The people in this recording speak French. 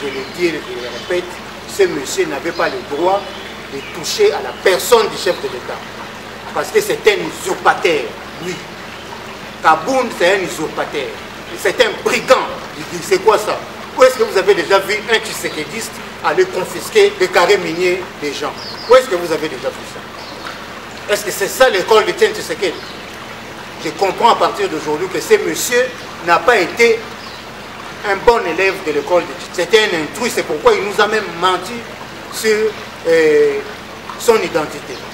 je le dis et je le répète, ce monsieur n'avait pas le droit de toucher à la personne du chef de l'État. Parce que c'est un usurpateur, lui. Kabound, c'est un usurpateur. C'est un brigand. C'est quoi ça? Où est-ce que vous avez déjà vu un tshisekidiste aller confisquer des carrés miniers des gens? Où est-ce que vous avez déjà vu ça? Est-ce que c'est ça l'école de Etienne Tshisekedi? Je comprends à partir d'aujourd'hui que ce monsieur n'a pas été un bon élève de l'école de Tshisekedi. C'était un intrus, c'est pourquoi il nous a même menti sur son identité.